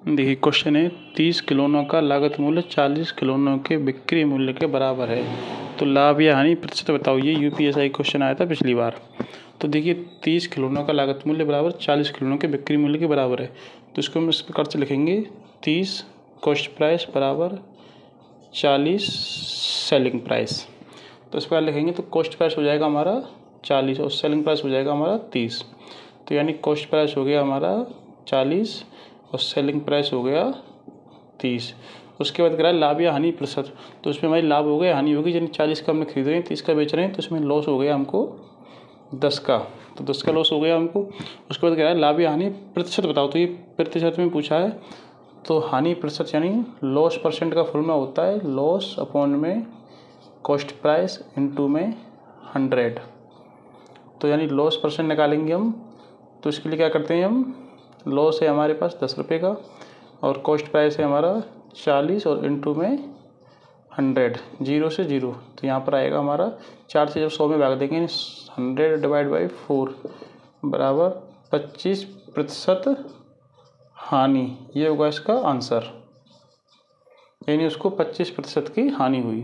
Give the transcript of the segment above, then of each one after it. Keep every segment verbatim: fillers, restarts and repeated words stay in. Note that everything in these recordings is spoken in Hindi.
देखिए क्वेश्चन है, तीस खिलौनों का लागत मूल्य चालीस खिलौनों के बिक्री मूल्य के बराबर है, तो लाभ या हानि प्रतिशत बताओ। ये यूपीएसआई क्वेश्चन आया था पिछली बार। तो देखिए तीस खिलौनों का लागत मूल्य बराबर चालीस खिलौनों के बिक्री मूल्य के बराबर है, तो इसको हम इस प्रकार से लिखेंगे, तीस कॉस्ट प्राइस बराबर चालीस सेलिंग प्राइस। तो इस प्रकार लिखेंगे तो कॉस्ट प्राइस हो जाएगा हमारा चालीस और सेलिंग प्राइस हो जाएगा हमारा तीस। तो यानी कॉस्ट प्राइस हो गया हमारा चालीस और सेलिंग प्राइस हो गया तीस। उसके बाद कह रहा है लाभ या हानि प्रतिशत, तो उसमें हमारी लाभ हो गया हानि होगी, यानी चालीस का हमने खरीद रहे हैं तीस का बेच रहे हैं, तो इसमें लॉस हो गया हमको दस का, तो दस का लॉस हो गया हमको। उसके बाद कह रहा है लाभ या हानि प्रतिशत बताओ, तो ये प्रतिशत में पूछा है, तो हानि प्रतिशत यानी लॉस परसेंट का फॉर्मूला होता है लॉस अपॉन में कॉस्ट प्राइस इनटू में हंड्रेड। तो यानी लॉस परसेंट निकालेंगे हम, तो इसके लिए क्या करते हैं हम, लॉस है हमारे पास दस रुपये का और कॉस्ट प्राइस है हमारा चालीस और इनटू में हंड्रेड, जीरो से जीरो, तो यहाँ पर आएगा हमारा चार से जब सौ में भाग देंगे हंड्रेड डिवाइड बाई फोर बराबर पच्चीस प्रतिशत हानि, ये होगा इसका आंसर, यानी उसको पच्चीस प्रतिशत की हानि हुई।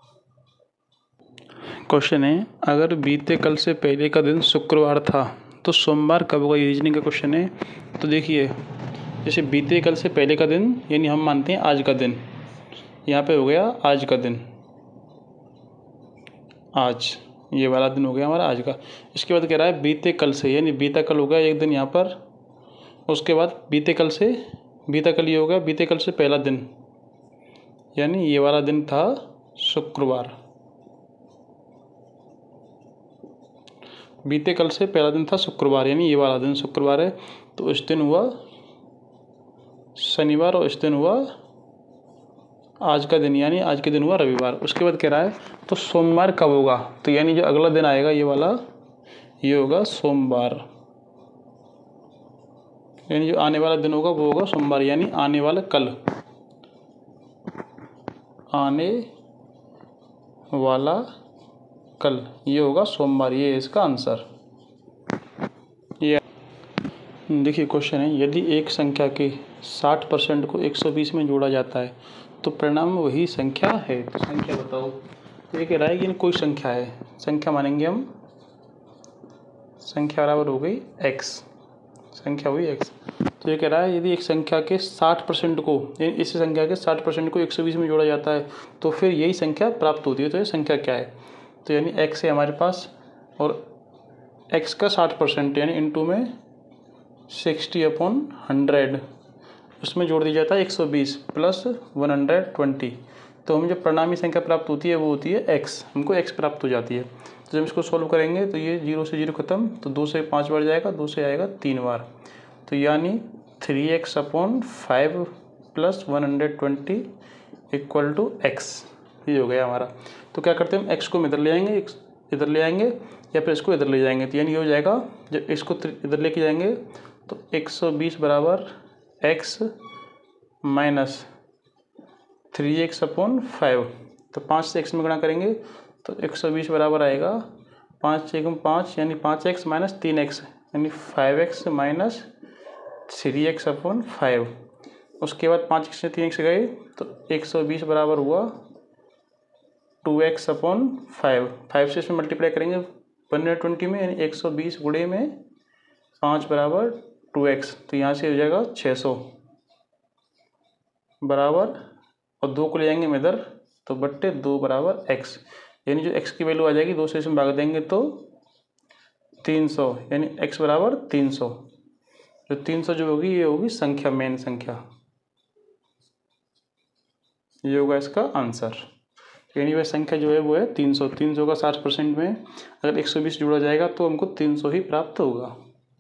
क्वेश्चन है, अगर बीते कल से पहले का दिन शुक्रवार था तो सोमवार कब होगा, ये रीजनिंग का क्वेश्चन है। तो देखिए जैसे बीते कल से पहले का दिन यानी हम मानते हैं आज का दिन, यहाँ पे हो गया आज का दिन, आज ये वाला दिन हो गया हमारा आज का। इसके बाद कह रहा है बीते कल से, यानी बीता कल हो गया एक दिन यहाँ पर, उसके बाद बीते कल से, बीता कल ये हो गया बीते कल से पहला दिन, यानी ये वाला दिन था शुक्रवार, बीते कल से पहला दिन था शुक्रवार, यानी ये वाला दिन शुक्रवार है, तो इस दिन हुआ शनिवार और इस दिन हुआ आज का दिन, यानी आज के दिन हुआ रविवार। उसके बाद कह रहा है तो सोमवार कब होगा, तो यानी जो अगला दिन आएगा ये वाला, ये होगा सोमवार, यानी जो आने वाला दिन होगा वो होगा सोमवार, यानी आने वाला कल, आने वाला कल ये होगा सोमवार, ये है इसका आंसर। ये देखिए क्वेश्चन है, यदि एक संख्या के साठ परसेंट को एक सौ बीस में जोड़ा जाता है तो परिणाम वही संख्या है, तो संख्या बताओ। तो ये कह रहा है कि कोई संख्या है, संख्या मानेंगे हम, संख्या बराबर हो गई x, संख्या हुई x। तो ये कह रहा है यदि एक संख्या के साठ परसेंट को, यानी इस संख्या के साठ परसेंट को एक सौ बीस में जोड़ा जाता है तो फिर यही संख्या प्राप्त होती है, तो ये संख्या क्या है, तो यानी x है हमारे पास और x का साठ परसेंट यानी इंटू में सिक्सटी अपॉन हंड्रेड, उसमें जोड़ दिया जाता है एक सौ बीस प्लस वन हंड्रेड ट्वेंटी, तो हमें जो परिणामी संख्या प्राप्त होती है वो होती है x, हमको x प्राप्त हो जाती है। तो जब इसको सॉल्व करेंगे तो ये जीरो से जीरो खत्म, तो दो से पाँच बार जाएगा, दो से आएगा तीन बार, तो यानी three x upon five plus one hundred twenty equal to x, ये हो गया हमारा। तो क्या करते हैं हम, x को इधर ले आएंगे, इधर ले आएंगे या फिर इसको इधर ले जाएंगे, तो यानी ये हो जाएगा, जब इसको इधर लेके जाएंगे तो एक सौ बीस बराबर x minus three x upon five, तो पाँच से x में गुणा करेंगे तो एक सौ बीस बराबर आएगा पाँच एकम पाँच, यानी पाँच एक्स माइनस तीन एक्स, यानी five x minus three x upon five. उसके बाद पाँच एक्स से तीन एक्स गए तो एक सौ बीस बराबर हुआ two x upon five, five से इसमें मल्टीप्लाई करेंगे वन हंड्रेड ट्वेंटी में, यानी एक सौ बीस गुणे में पाँच बराबर टू एक्स, तो यहाँ से हो जाएगा छः सौ बराबर, और दो को ले जाएंगे हम इधर तो बट्टे दो बराबर x, यानी जो x की वैल्यू आ जाएगी दो से इसमें भाग देंगे तो तीन सौ, यानी x बराबर तीन सौ, जो तीन सौ जो होगी ये होगी संख्या, मेन संख्या, ये होगा इसका आंसर, यानी वह संख्या जो है वो है तीन सौ। तीन सौ का साठ परसेंट में अगर एक सौ बीस जोड़ा जाएगा तो हमको तीन सौ ही प्राप्त होगा।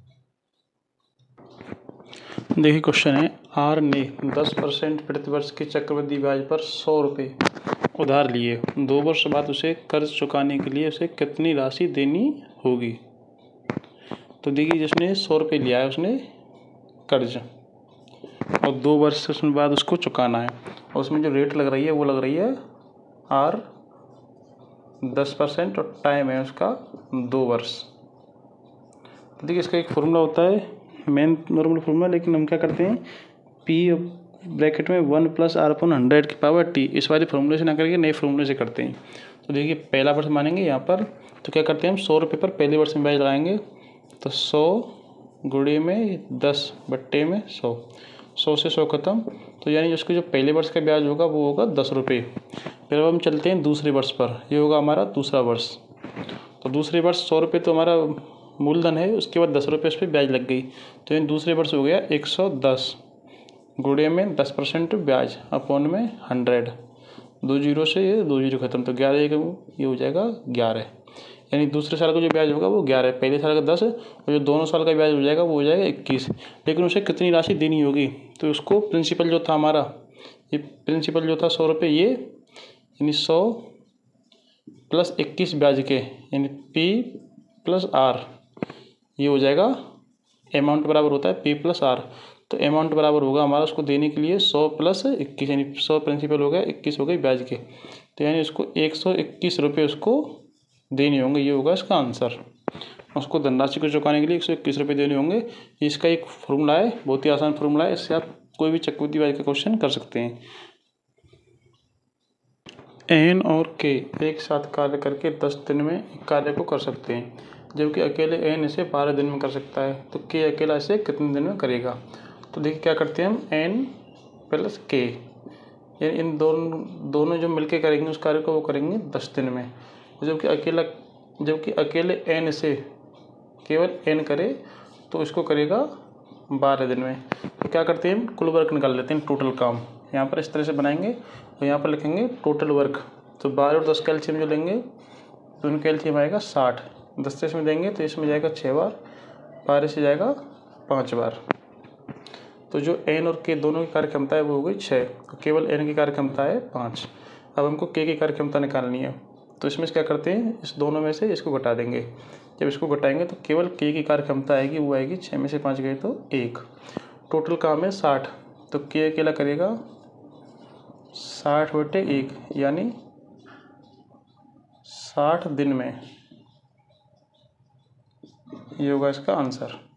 देखिए क्वेश्चन है, आर ने दस परसेंट प्रतिवर्ष के चक्रवृद्धि ब्याज पर सौ रुपये उधार लिए, दो वर्ष बाद उसे कर्ज चुकाने के लिए उसे कितनी राशि देनी होगी। तो देखिए जिसने सौ रुपये लिया है उसने कर्ज और दो वर्ष बाद उसको चुकाना है, और उसमें जो रेट लग रही है वो लग रही है आर दस परसेंट और टाइम है उसका दो वर्ष। तो देखिए इसका एक फॉर्मूला होता है, मेन नॉर्मल फॉर्मूला, लेकिन हम क्या करते हैं पी ब्रैकेट में one plus R upon hundred की पावर टी, इस वाले फॉर्मूले से ना करके नए फॉर्मूले से करते हैं। तो देखिए पहला वर्ष मानेंगे यहाँ पर, तो क्या करते हैं हम सौ रुपये पर पहले वर्ष में ब्याज लगाएंगे, तो सौ गुणे में दस बट्टे में सौ, सौ से सौ खत्म, तो यानी उसके जो पहले वर्ष का ब्याज होगा वो होगा दस रुपये। फिर अब हम चलते हैं दूसरे वर्ष पर, ये होगा हमारा दूसरा वर्ष। तो दूसरे वर्ष सौ रुपये तो हमारा मूलधन है, उसके बाद दस रुपये उस पर ब्याज लग गई, तो यानी दूसरे वर्ष हो गया एक सौ दस गुणे में दस परसेंट ब्याज अपॉन में हंड्रेड, दो जीरो से ये दो जीरो खत्म, तो ग्यारह ये हो जाएगा ग्यारह, यानी दूसरे साल का जो ब्याज होगा वो ग्यारह, पहले साल का दस, और जो दोनों साल का ब्याज हो जाएगा वो हो जाएगा इक्कीस। लेकिन उसे कितनी राशि देनी होगी, तो उसको प्रिंसिपल जो था हमारा, ये प्रिंसिपल जो था सौ रुपये, ये यानी सौ प्लस इक्कीस ब्याज के, यानी पी प्लस आर, ये हो जाएगा अमाउंट बराबर होता है पी प्लस आर। तो अमाउंट बराबर होगा हमारा उसको देने के लिए सौ प्लस इक्कीस, यानी सौ प्रिंसिपल हो गया, इक्कीस हो गई ब्याज के, तो यानी उसको एक सौ इक्कीस रुपये उसको देने होंगे, ये होगा इसका आंसर। उसको धनराशि को चुकाने के लिए एक सौ इक्कीस रुपये देने होंगे। इसका एक फॉर्मूला है, बहुत ही आसान फॉर्मूला है, इससे आप कोई भी चक्रवृद्धि ब्याज का क्वेश्चन कर सकते हैं। एन और के एक साथ कार्य करके दस दिन में कार्य को कर सकते हैं, जबकि अकेले एन इसे बारह दिन में कर सकता है, तो के अकेला इसे कितने दिन में करेगा। तो देखिए क्या करते हैं हम, एन प्लस के, यानी इन दोनों दोनों जो मिलके करेंगे उस कार्य को वो करेंगे दस दिन में, जबकि अकेला जबकि अकेले एन से केवल एन करे तो इसको करेगा बारह दिन में। तो क्या करते हैं, कुल वर्क निकाल लेते हैं, टोटल काम यहाँ पर इस तरह से बनाएंगे और यहाँ पर लिखेंगे टोटल वर्क। तो बारह और दस का एलसीएम जो लेंगे तो उनका एलसीएम आएगा साठ, दस से इसमें देंगे तो इसमें जाएगा छः बार, बारह से जाएगा पाँच बार। तो जो एन और के दोनों की कार्यक्षमता है वो हो गई छः, तो केवल एन की कार्यक्षमता है पाँच। अब हमको के की कार्यक्षमता निकालनी है, तो इसमें क्या करते हैं, इस दोनों में से इसको घटा देंगे। जब इसको घटाएंगे तो केवल के की कार्यक्षमता आएगी, वो आएगी छः में से पाँच गए तो एक। टोटल काम है साठ, तो के अकेला करेगा साठ बटे एक, यानी साठ दिन में, ये होगा इसका आंसर।